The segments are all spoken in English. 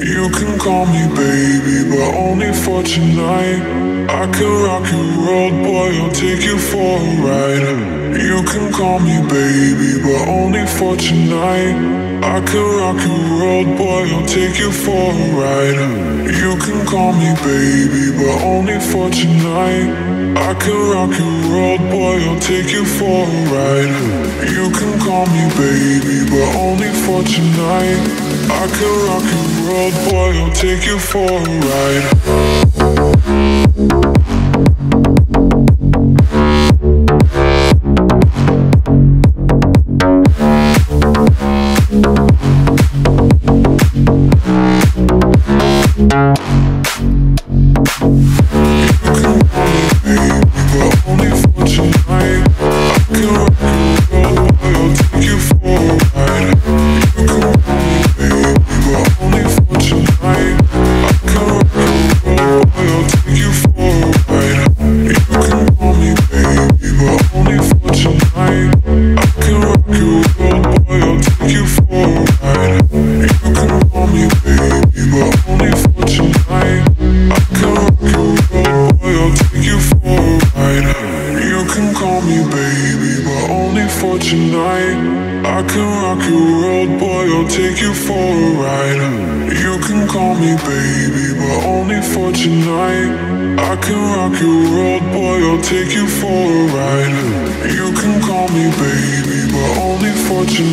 You can call me baby, but only for tonight. I can rock your world, boy, I'll take you for a ride. You can call me baby, but only for tonight. I can rock your world, boy, I'll take you for a ride. You can call me baby, but only for tonight. I can rock your world, boy, I'll take you for a ride. You can call me baby, but only for tonight. I can rock your world, boy, I'll take you for a ride.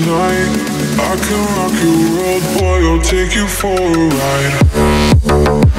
Take you for a ride.